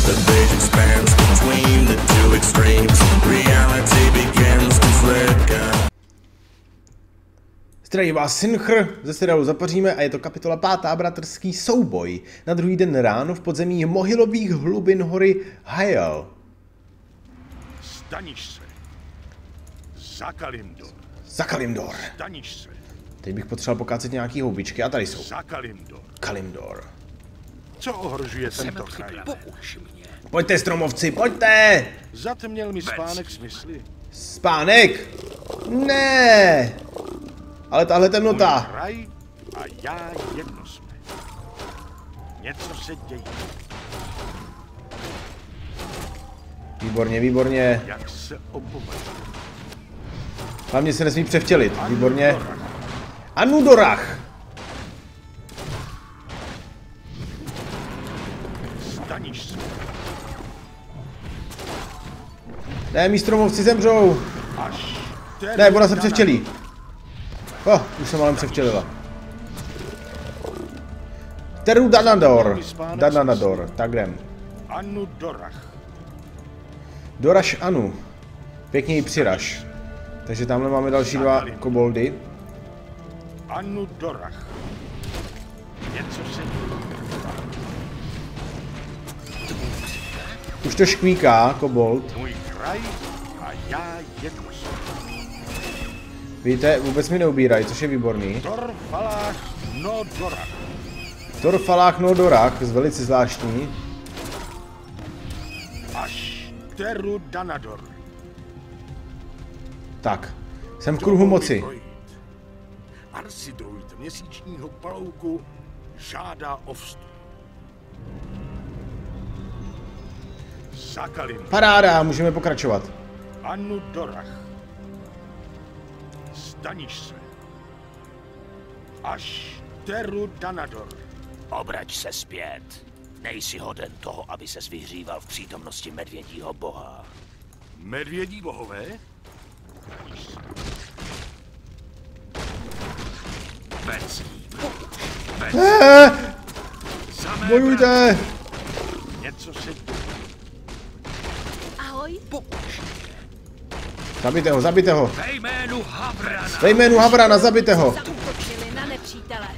The beige expands between the two extremes. Reality begins to flicker. Zdraví vás Synchr, ze seriálu Zapaříme a je to kapitola 5. Bratrský souboj. Na druhý den ráno v podzemí mohylových hlubin hory Hyel. Staniš se. Za Kalimdor. Za Kalimdor. Staniš se. Teď bych potřeboval pokácet nějaký houbičky a tady jsou. Za Kalimdor. Kalimdor. Co ohrožuje tento kraj? Pouč mě. Pojďte, stromovci, pojďte! Zatměl mi spánek smysly. Spánek? Ne! Ale tahle temnota. Můj kraj a já jedno jsme. Něco se děje. Výborně, výborně. Jak se opomenul. Hlavně se nesmí převtělit. Výborně. Anudorach. Staniš se. Ne, mí stromovci zemřou. Až Ne, ona se převtělí. Už se málem převtělila. Teru Danador. Danador, tak jdem. Anudorach. Doraš Anu. Pěkně ji přiraž. Takže tamhle máme další dva koboldy. Anudorach. Něco se děje. Už to škvíká, kobold. Můj kraj a já jedno jsme. Víte, vůbec mi neubírají, což je výborný. Torfalách Nodorach. Torfalách Nodorach, velice zvláštní. Až Teru Danador. Tak, jsem v kruhu moci. Arsidruid měsíčního palouku žádá o vstup. Zakalim. Paráda, můžeme pokračovat. Anudorach. Staniš se. Až Teru Danador. Obrať se zpět. Nejsi hoden toho, aby ses vyhříval v přítomnosti medvědího boha. Medvědí bohové? Bojujte! Něco se děje. Ahoj. Zabijte ho, zabijte ho. Ve jménu Havrana. Ve jménu Havrana, zabijte ho. Zaútočili na nepřítele.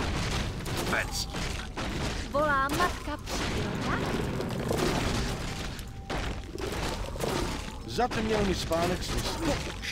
Volá matka příroda. Zatměl mi spánek smyslu.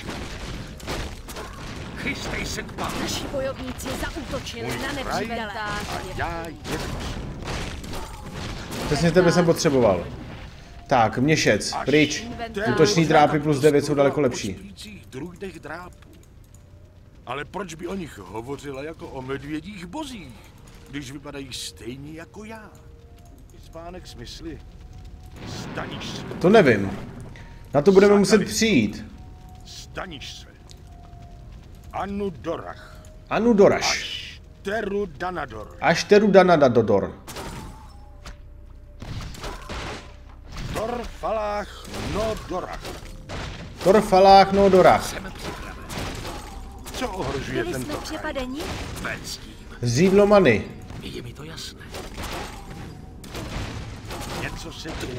Chystej se k pánu. Naši bojovníci zaútočili Můj na kraj nepřítele. a já jedno. Přesně tebe jsem potřeboval. Tak, měšec, pryč. Útoční drápy plus 9 jsou daleko lepší. Druidech drápů. Ale proč by o nich hovořila jako o medvědích bozích, když vypadají stejně jako já? Spánek smysly. Staniš se. To nevím. Na to budeme muset přijít. Staniš se. Anudorach. Anudoraš. Až Teru Danador. Až Teru Danador. Torfalách Nodorach. Torfalách Nodorach. Co ohrožuje Byli jsme tento kraj? přepadeni? Zřídlo many. Je mi to jasné. Něco se děje.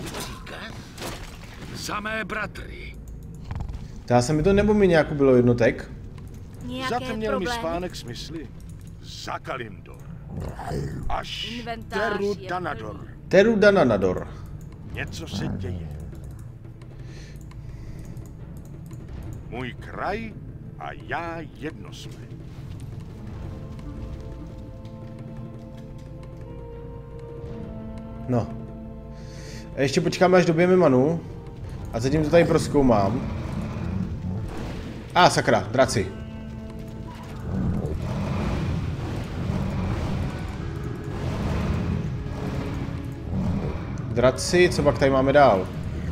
Za mé bratry. Dá se mi to, nebo mi nějakou bylo jednotek? Nějaké Zatměl mi problémy? spánek smysly. Za Kalimdor. Až Inventář Teru je Danador. plný. Teru Danador. Něco se děje. Můj kraj a já jedno jsme. No. A ještě počkáme, až dobijeme manu. A zatím to tady prozkoumám. Sakra, draci. Draci, co pak tady máme dál?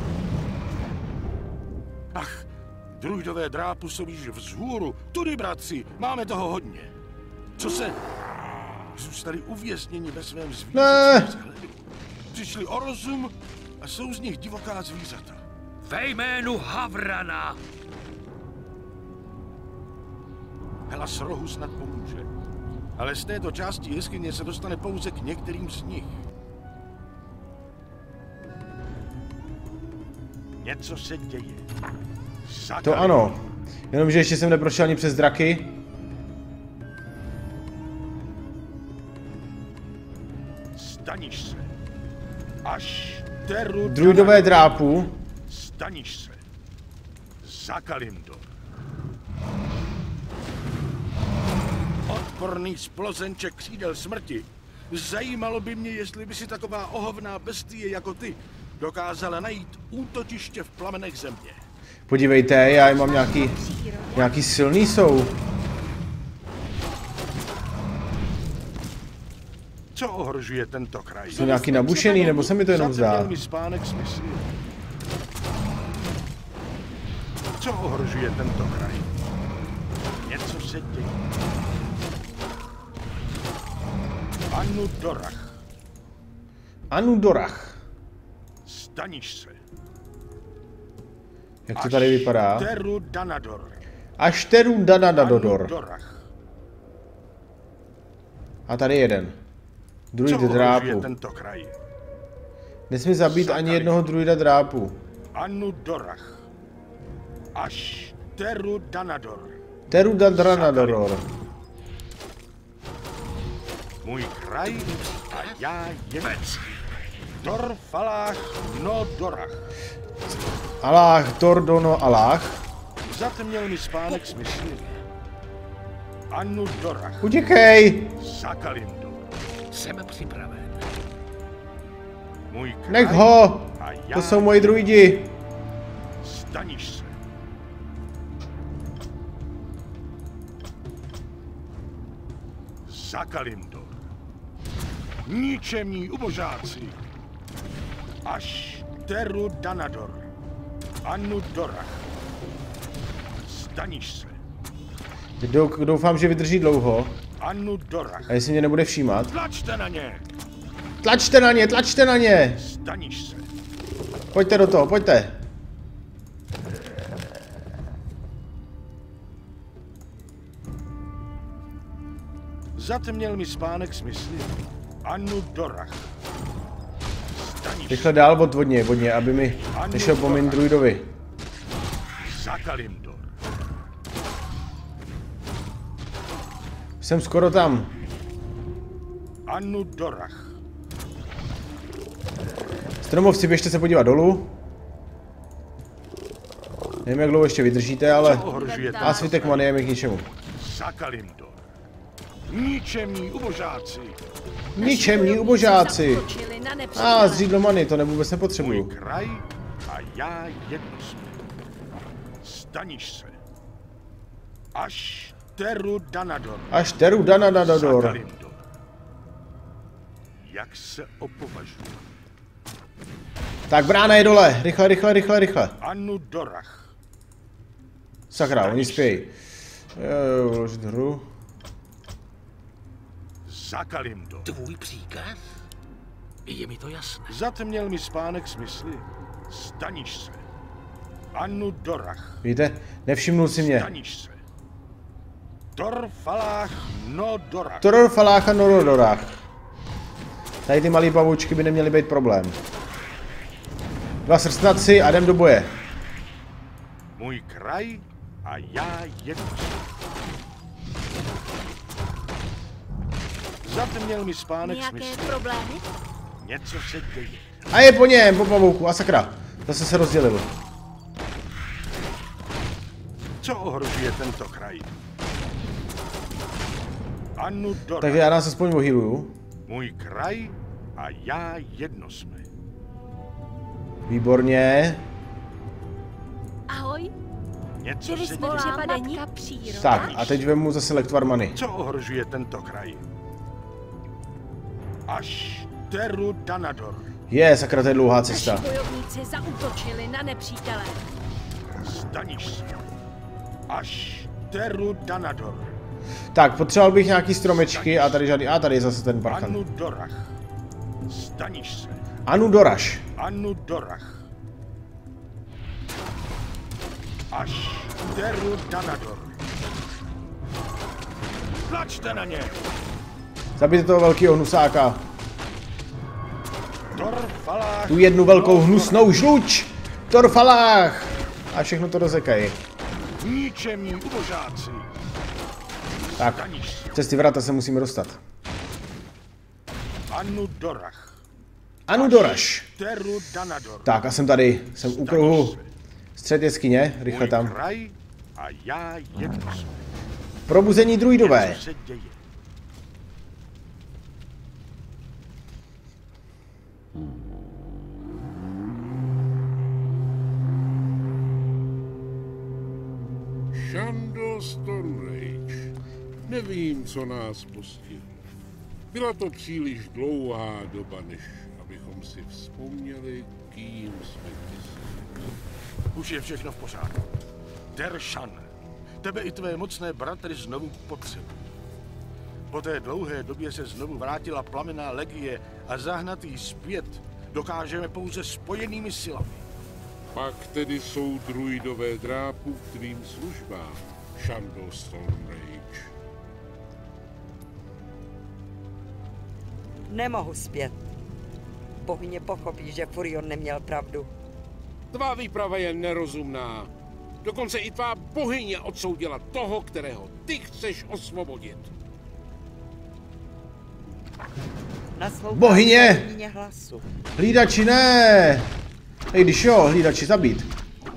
Ach, druidové drápu jsou již vzhůru. Tudy, bratři, máme toho hodně. Co se? Zůstali uvězněni ve svém zvířecím vzhledu. Přišli o rozum a jsou z nich divoká zvířata. Ve jménu Havrana. Hlas rohu snad pomůže. Ale z této části jeskyně se dostane pouze k některým z nich. Něco se děje. To ano. Jenomže ještě jsem neprošel ani přes draky. Staniš se. Až Teru... Druidové drápu. Staniš se. Za Kalimdor. Odporný splozenček křídel smrti. Zajímalo by mě, jestli by si taková ohovná bestie jako ty dokázala najít útočiště v plamenech země. Podívejte, já mám nějaký silný jsou. Co ohrožuje tento kraj? Jsou nějaký nabušený, nebo se mi to jenom zdá? Zatemněl mi spánek smysl. Co ohrožuje tento kraj? Něco se děje. Anudorach. Anudorach. Staniš se. Jak to tady vypadá? Teru Danador. Ašteru Danador. Anudorach. A tady jeden. Druid Co ohrožuje drápu. tento kraj? Nesmí zabít ani jednoho druida drápu. Anudorach. Až Teru Danador. Teru Danador. Můj kraj a já jen. Dorfalách no dorach. Alách, Dordono, Alách. Zatemněl mi spánek smysl. Anudorach. Utíkej! Za Kalimdor. Jsem připraven. Můj kraj Nech ho! a já To jsou moji druidi. Staniš se. Za Kalimdor. Ničemní ubožáci. Až Teru Danador. Anudorach. Staniš se. Doufám, že vydrží dlouho. Anudorach. A jestli mě nebude všímat. Tlačte na ně. Tlačte na ně, tlačte na ně! Staniš se. Pojďte do toho, pojďte. Zatemněl mi spánek smysly. Anudorach. Staniš Rychle dál od vodně, aby mi nešel po mým druidovi. za Kalimdor. Jsem skoro tam. Anudorach. Stromovci, běžte se podívat dolů. Nevím, jak dlouho ještě vydržíte, ale Ohrožuje a svitek many je mi k ničemu. za Kalimdor. Ničemní ubožáci. Ničemní ubožáci. Zaútočili na nepřítele. Zřídlo many, to vůbec Můj nepotřebuju. kraj a já jedno jsme. Staniš se. Až Teru Danador. Až Teru Za Danador. Kalimdor. Jak se opovažuje. Tak brána je dole, rychle, rychle, rychle, rychle. Anudorach. Sakra, oni spějí. Vložit hru. Za Kalimdor. Tvůj příkaz? Je mi to jasné. Zatemněl mi spánek smysly. Staniš se. Anudorach. Víte, nevšimnul si mě. Staniš se. Dorfalách no dorach. Toror Falácha Norodorách. Tady ty malý pavoučky by neměly být problém. Dva srstnaci a jdem do boje. Můj kraj a já jedno. Zatemněl mi spánek Nějaké smysl. problémy? Něco se děje. A je po něm, po pavouku, a sakra. Zase se rozdělil. Co ohrožuje tento kraj? Anudorach. Takže já nás aspoň ohýluju. Můj kraj a já jedno jsme. Výborně. Ahoj, Něco byli se jsme děje. přepadení? Matka příroda? Tak, a teď vemu zase Lektvar many. Co ohrožuje tento kraj? Až Teru Danador. Je, sakra, to je dlouhá Naši cesta. bojovníci zaútočili na nepřítele. Staniš se. Až Teru Danador. Tak, potřeboval bych nějaký stromečky a tady žádný. A tady je zase ten parchan. Anudorach. Staniš se. Anudoraš. Anudorach. Až Teru Danador. Tlačte na ně. Zabijte toho velkého hnusáka. Dorfalách. Tu jednu velkou hnusnou žluč. Torfalách! A všechno to rozekají. Ničemní ubožáci. Tak, přes ty vrata se musíme dostat. Anudorach. Anudoraš. Teru Danador. Tak a jsem tady, jsem u kruhu. Střed jeskyně, rychle Můj tam. kraj a já jednu. Probuzení druidové. Co se děje? Shandor Stormrage. Nevím, co nás postihlo. Byla to příliš dlouhá doba, než abychom si vzpomněli, kým jsme kdysi. Už je všechno v pořádku. Tershan, tebe i tvé mocné bratry znovu potřebují. Po té dlouhé době se znovu vrátila plamenná legie a zahnat jí zpět dokážeme pouze spojenými silami. Pak tedy jsou druidové drápů k tvým službám, Shandor Stormrage. Nemohu zpět. Bohyně pochopí, že Furion neměl pravdu. Tvá výprava je nerozumná. Dokonce i tvá bohyně odsoudila toho, kterého ty chceš osvobodit. Naslouchám Bohyně! Bohyně hlasu. Hlídači ne! Hej, když jo, hlídači zabít.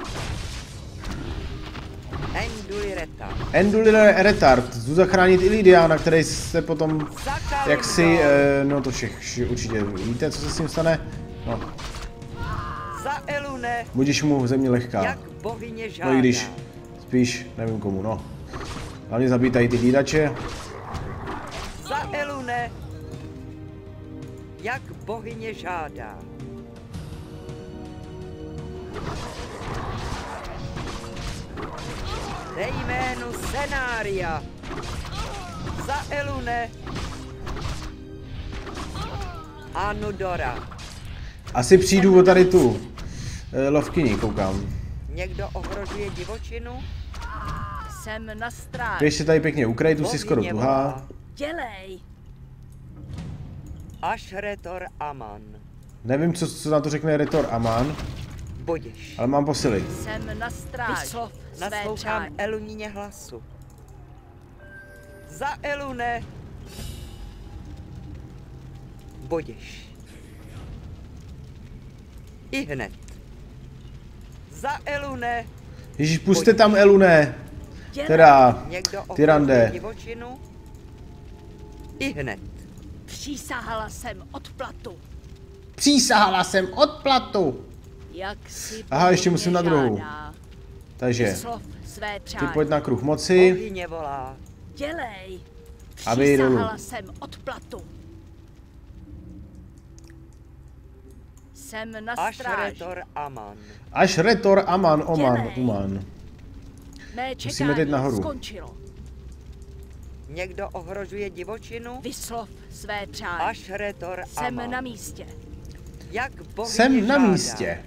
Endulire retard. Jdu zachránit i Lidiana, který se potom jaksi, no to určitě víte, co se s tím stane. No. Za Elune. Budíš mu země lehká. Jak bohyně žádá. No i když, spíš nevím komu, no. Hlavně zabít tady ty hlídače. Za Elune. Jak bohyně žádá. Ve jménu Senária. Za Elune. Anudora. Asi přijdu o tady tu lovkyni, koukám. Někdo ohrožuje divočinu? Jsem na stráži. Běžte tady pěkně u krajtu, si skoro Bohyně tuhá. volá. Dělej. Ashretor Aman. Nevím, co na to řekne Retor Aman, Budiš. ale mám posily. Jsem na stráži. Vyslov své Naslouchám přání. Elunině hlasu. Za Elune. Budiš. I hned. Za Elune. Ježíš, puste tam Elune. Dělej. Teda, Někdo ohrožuje Tyrande. divočinu? I hned. Přísahala jsem odplatu. Přísahala jsem odplatu. Jak si Aha, ještě bohyně musím na druhou. žádá. Takže, Vyslov své ty přání. pojď na kruh moci. Bohyně volá. Dělej. A vy dolů. Přísahala jsem odplatu. Jsem na stráži. Ashretor Aman. Až Retor Aman, Oman, Dělej. Uman. Mé Musíme teď čekání nahoru. skončilo. Někdo ohrožuje divočinu? Vyslov své přání. Ashretor Jsem Aman. na místě. Jak bohyně Jsem na žádá. místě.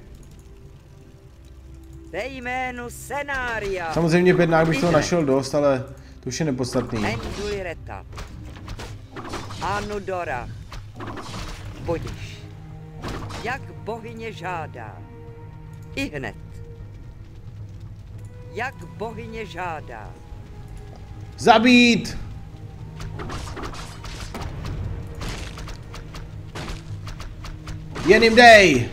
Ve jménu Senária. Samozřejmě v bednách bych toho I hned. našel dost, ale to už je nepodstatný. Endulireta. Anudora. Budiš. Jak bohyně žádá. I hned. Jak bohyně žádá. Zabít! Jen jim dej!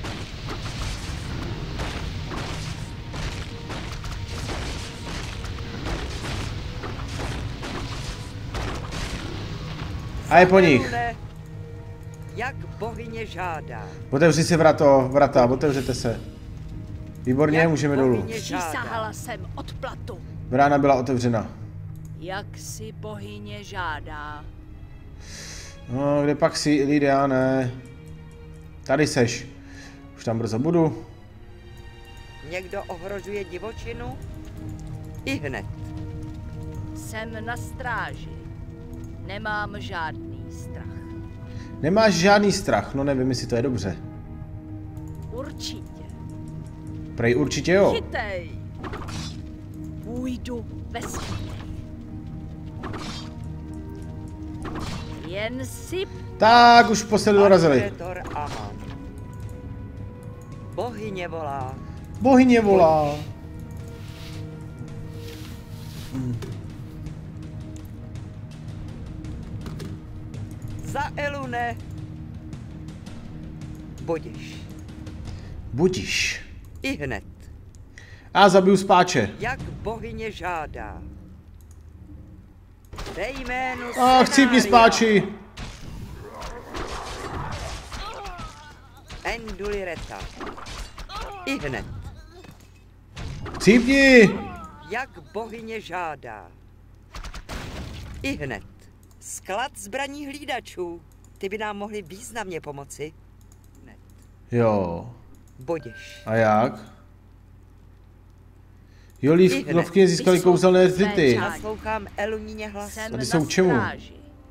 A je po nich. Elune, jak bohyně žádá. Otevři si vrata, otevřete se. Výborně, Jak můžeme dolů. bohyně žádá. Přísahala jsem odplatu. Brána byla otevřena. Jak si bohyně žádá. No, kde pak si, Lidia, ne. Tady seš. Už tam brzo budu. Někdo ohrožuje divočinu? I hned. Jsem na stráži. Nemám žádný strach. Nemáš žádný strach, no nevím, jestli to je dobře. Určitě. Prej určitě jo. Chytej. Půjdu ve stíně. Jen si Tak, už posledně dorazili. Ashretor Aman. Bohyně volá. Bohyně volá. Za Elune. Budiš. Budiš. I hned. A zabiju spáče. Jak bohyně žádá. Ve jménu Chcípni spáči. Endulireta. I hned. Chcípni. Jak bohyně žádá. I hned. Sklad zbraní hlídačů. Ty by nám mohli významně pomoci. Hned. Jo. Budiš. A jak? Jo, lívky získali kouzelné zbyty. Naslouchám Elunině hlasu. Jsem Tady na jsou k čemu? stráži.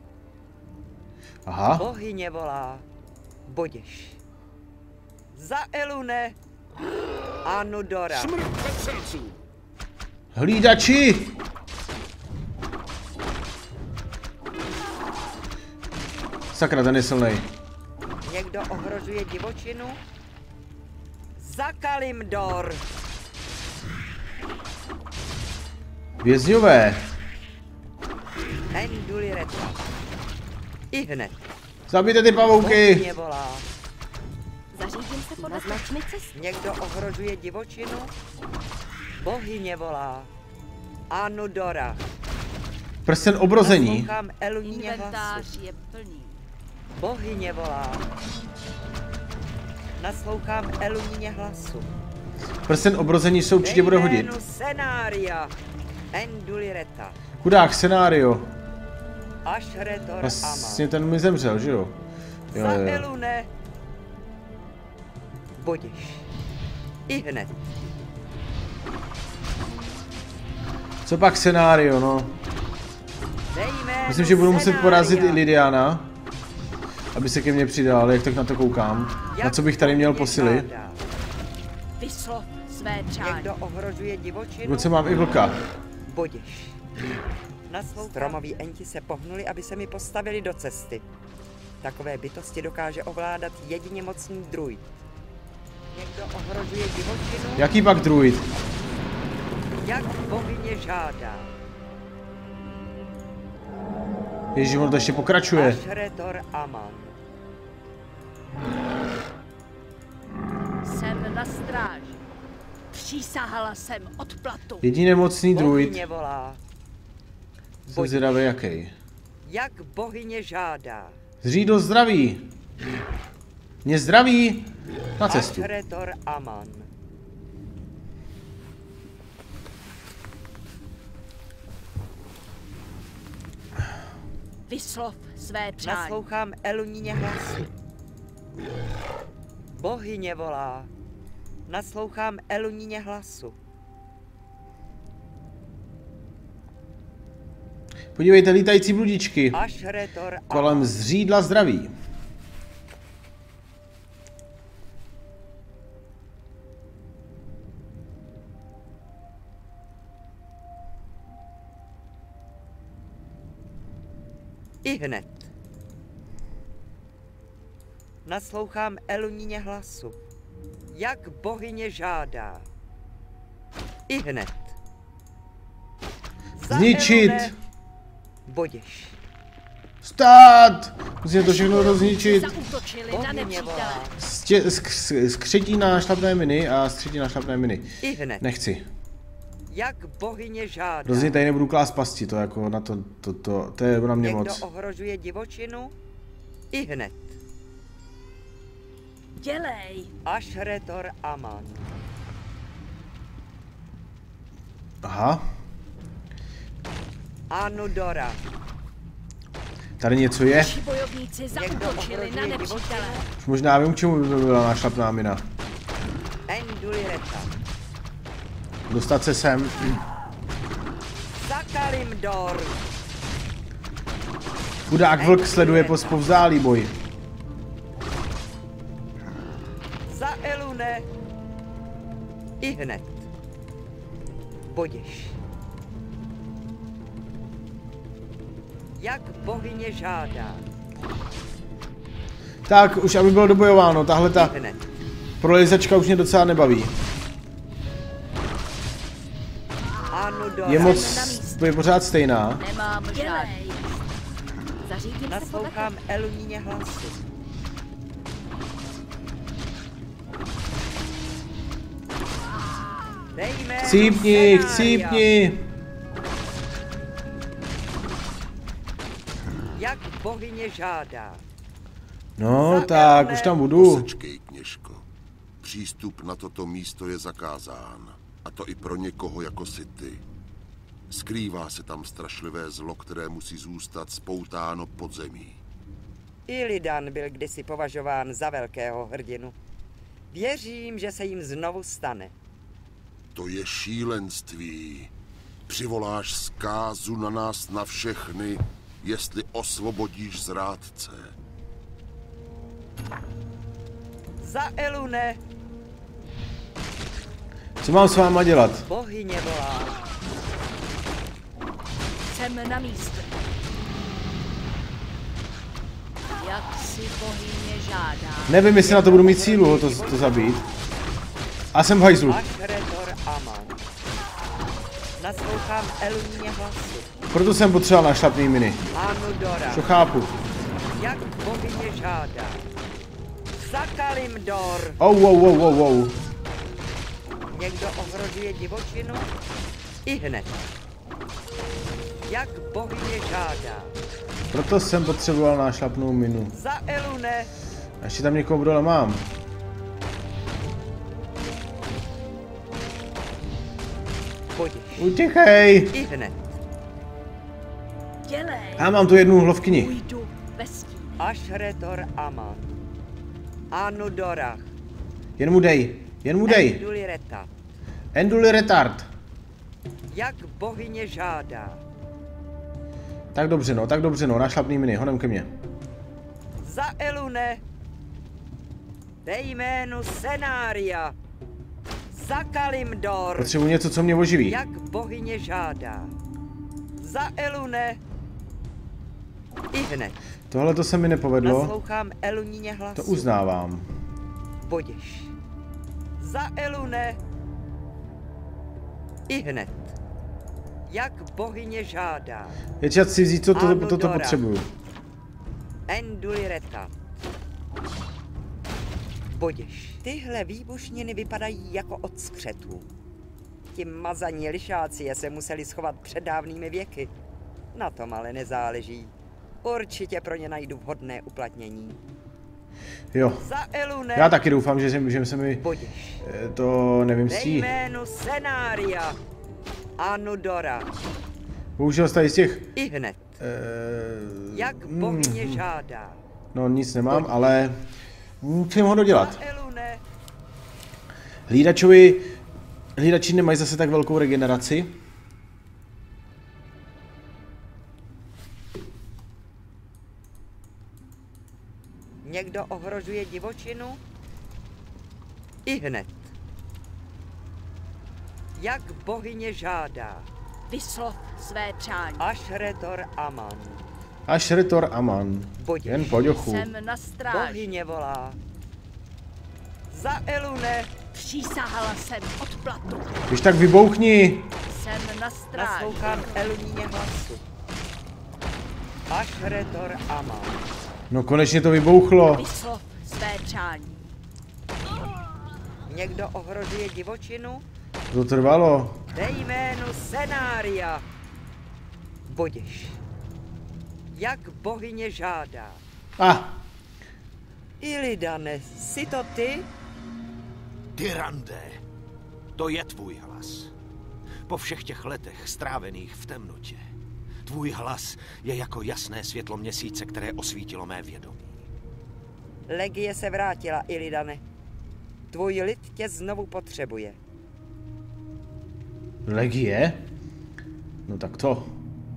Aha. Bohyně volá. Budiš. Za Elune. Anudora. Smrt veselců! Hlídači! Sakra, ten je silnej. Někdo ohrožuje divočinu? Za Kalimdor. Vězňové. Endulireta. I hned. Zabijte ty pavouky. Bohyně volá. Zařídím se podle značny cesty. Někdo ohrožuje divočinu? Bohyně volá. Anudora. Prsten obrození. Naslouchám Elunině hlasu. Inventář je plný. Bohyně volá. Naslouchám Elunině hlasu. Prsten obrození se určitě bude hodit. Senária. Endulireta. Chudák scenario. Ashretor Amal. Vlastně ten mi zemřel, že jo? Jo, Za jo. Elune. Budiš. I hned. Co pak scenario, no? Myslím, že budu muset porazit i Lidiana, aby se ke mně přidal, jak tak na to koukám. Na co bych tady měl posily? Vyslov své přání. Někdo ohrožuje divočinu? V ruce mám i vlka. Budiš. Stromoví enti se pohnuli, aby se mi postavili do cesty. Takové bytosti dokáže ovládat jedině mocný druid. Někdo ohrožuje divočinu? Jaký pak druid? Jak bohyně žádá. Ježiš, ono to ještě pokračuje. Ashretor Aman. Jsem na stráži. Přísahala jsem odplatu. Jediný mocný druid. Bohyně volá. Jsem zvědavý jaký. Jak bohyně žádá. Zřídl zdraví. Mě zdraví na cestu. Ashretor Aman. Vyslov své přání. Naslouchám Elunině hlasu. Bohyně volá. Naslouchám Elunině hlasu. Podívejte, lítající bludičky. Ashretor Kolem zřídla zdraví. I hned. Naslouchám Elunině hlasu. Jak bohyně žádá. I hned. Za Zničit. Elune. Budiš. Stát! Musíme to všechno rozničit. Zaútočili na Bohyně nepřítele. volá. Skřetí na šlapné miny a skřetí na šlapné miny. I hned. Nechci. Jak bohyně žádá. Rozhodně tady nebudu klást pasti, to jako na to je na mě Někdo moc. ohrožuje divočinu? I hned. Dělej. Ashretor Aman. Aha, Anudora. tady něco je. Naši bojovníci Někdo zaútočili na ohrožuje nepřítele. divočinu? Už možná vím, k čemu by byla nášlapná mina. Endulireta. Dostat se sem. Za Kalimdor. Chudák vlk sleduje povzdálý boj. Za Elune. I hned. Budiš. Jak bohyně žádá. Tak, už aby bylo dobojováno, tahle ta I hned. prolizačka už mě docela nebaví. je je pořád stejná. Nemám žádný. Zařídím se podle Naslouchám Eluníně hlasu. Chcípni, chcípni! Jak bohyně žádá. No tak, už tam budu. Posečkej, kněžko. Přístup na toto místo je zakázán. A to i pro někoho jako si ty. Skrývá se tam strašlivé zlo, které musí zůstat spoutáno pod zemí. Illidan byl kdysi považován za velkého hrdinu. Věřím, že se jim znovu stane. To je šílenství. Přivoláš zkázu na nás na všechny, jestli osvobodíš zrádce. Za Elune! Co mám s váma dělat? Bohyně volá. Jsem na místě. Jak si bohyně žádá. Nevím, jestli na to budu mít sílu ho to zabít. A jsem v hajzlu. Ashretor Aman. Naslouchám Eluníně hlasu. Proto jsem potřeboval našlapný miny. Anudora. To chápu. Jak bohyně žádá. Za Kalimdor. Oh. Někdo ohrožuje divočinu? I hned. Jak bohyně žádá. Proto jsem potřeboval nášlapnou minu. Za Elune. A ještě tam někoho dole mám. Pojď. Utěchej! I hned. Dělej. Já mám tu jednu hlovkyni. Půjdu ve stínu. Ashretor Aman. Anudorach. Jen mu dej. Endulireta. Enduli retard. Jak bohyně žádá. Tak dobře no, nášlapný miny, honem ke mně. Za Elune. Ve jménu Senária. Za Kalimdor. Potřebuji něco, co mě oživí. Jak bohyně žádá. Za Elune. I hned. Tohle to se mi nepovedlo. Naslouchám Eluníně hlasu. To uznávám. Poděš. Za Elune. I hned. Jak bohyně žádá. Je čas si vzít, co toto Anudora. potřebuju. Endulireta. Poděš. Tyhle výbušniny vypadají jako od skřetů. Ti mazaní lišáci je se museli schovat před dávnými věky. Na tom ale nezáleží. Určitě pro ně najdu vhodné uplatnění. Jo. Za Elune. Já taky doufám, že se mi Poděš. to Ve nevymstí. jménu Senária. Anudora. Bohužel tady z těch... I hned. Jak bohyně žádá. No nic nemám, ale... Musím ho dodělat. Za Elune. Hlídači nemají zase tak velkou regeneraci. Někdo ohrožuje divočinu? I hned. Jak bohyně žádá. Vyslov své přání. Ashretor Aman. Ashretor Aman. Poděš. Jen poděchu. Jsem na stráži. Bohyně volá. Za Elune. Přísahala jsem odplatu. Když tak vybouchni. Jsem na stráži. Naslouchám Eluníně hlasu. Ashretor Aman. No konečně to vybouchlo. Vyslov své přání. Někdo ohrožuje divočinu? To trvalo. Ve jménu Senária. Boděš. Jak bohyně žádá. Illidane, jsi to ty? Tyrande, to je tvůj hlas. Po všech těch letech strávených v temnotě. Tvůj hlas je jako jasné světlo měsíce, které osvítilo mé vědomí. Legie se vrátila, Illidane. Tvůj lid tě znovu potřebuje. Legie? No tak to.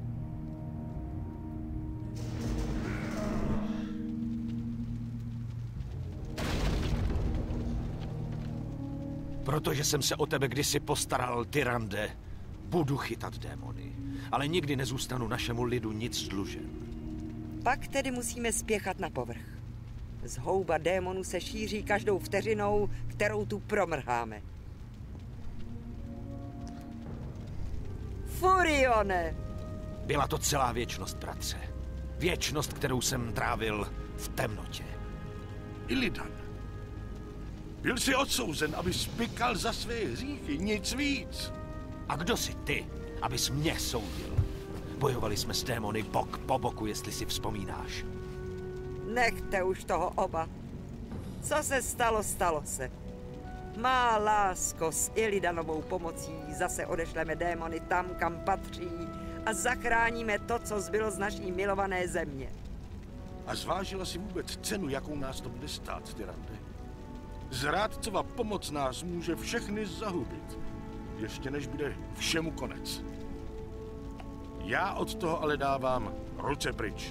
Protože jsem se o tebe kdysi postaral, Tyrande, budu chytat démony. Ale nikdy nezůstanu našemu lidu nic dlužen. Pak tedy musíme spěchat na povrch. Zhouba démonů se šíří každou vteřinou, kterou tu promrháme. Furione! Byla to celá věčnost, bratře. Věčnost, kterou jsem trávil v temnotě. Illidan. Byl jsi odsouzen, aby spikal za své hříchy, nic víc. A kdo jsi ty, abys mě soudil? Bojovali jsme s démony bok po boku, jestli si vzpomínáš. Nechte už toho oba. Co se stalo, stalo se. Má lásko, s Illidanovou pomocí zase odešleme démony tam, kam patří a zachráníme to, co zbylo z naší milované země. A zvážila si vůbec cenu, jakou nás to bude stát, Tyrande? Zrádcova pomoc nás může všechny zahubit, ještě než bude všemu konec. Já od toho ale dávám ruce pryč.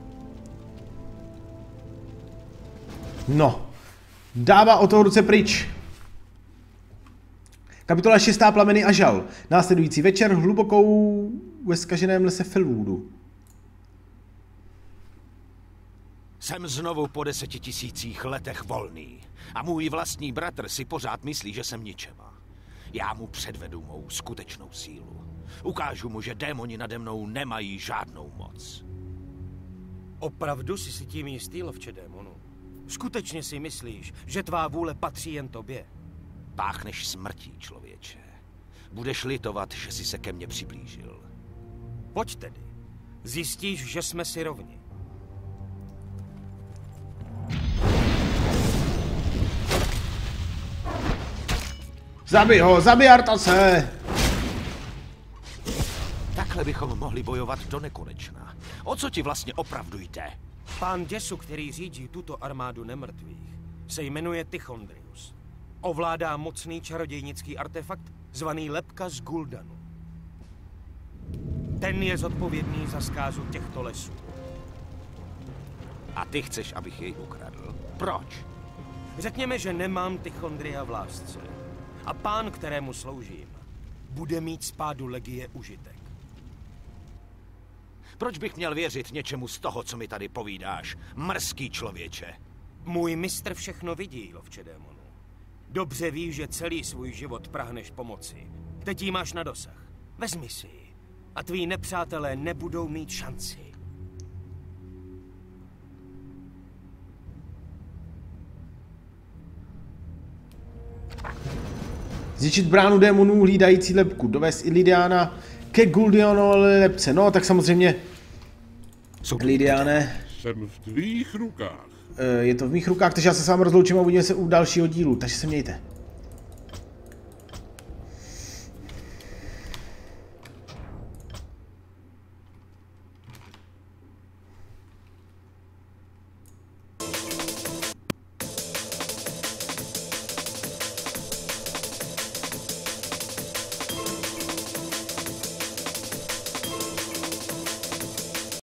No, dává o toho ruce pryč. Kapitola 6. Plameny a žal. Následující večer hlubokou ve zkaženém lese Felwoodu. Jsem znovu po 10 000 letech volný. A můj vlastní bratr si pořád myslí, že jsem ničema. Já mu předvedu mou skutečnou sílu. Ukážu mu, že démoni nade mnou nemají žádnou moc. Opravdu jsi si tím jistý, lovče démonů? Skutečně si myslíš, že tvá vůle patří jen tobě? Páchneš smrtí, člověče. Budeš litovat, že jsi se ke mně přiblížil. Pojď tedy. Zjistíš, že jsme si rovni. Zabij ho, zabij Artase! Takhle bychom mohli bojovat do nekonečna. O co ti vlastně opravdu jde? Pán děsu, který řídí tuto armádu nemrtvých, se jmenuje Tichondrius. Ovládá mocný čarodějnický artefakt zvaný Lebka z Guldanu. Ten je zodpovědný za zkázu těchto lesů. A ty chceš, abych jej ukradl? Proč? Řekněme, že nemám Tichondria v lásce. A pán, kterému sloužím, bude mít z pádu legie užitek. Proč bych měl věřit něčemu z toho, co mi tady povídáš, mrzký člověče? Můj mistr všechno vidí, lovče démonů. Dobře ví, že celý svůj život prahneš pomoci. Teď jí máš na dosah. Vezmi si ji. A tví nepřátelé nebudou mít šanci. Zničit bránu démonů hlídající lebku. Dovést Illidiana ke Guldanovi lebce. No, tak samozřejmě... Illidiane... Jsem v tvých rukách. Je to v mých rukách, takže já se s vámi rozloučím a uvidíme se u dalšího dílu. Takže se mějte.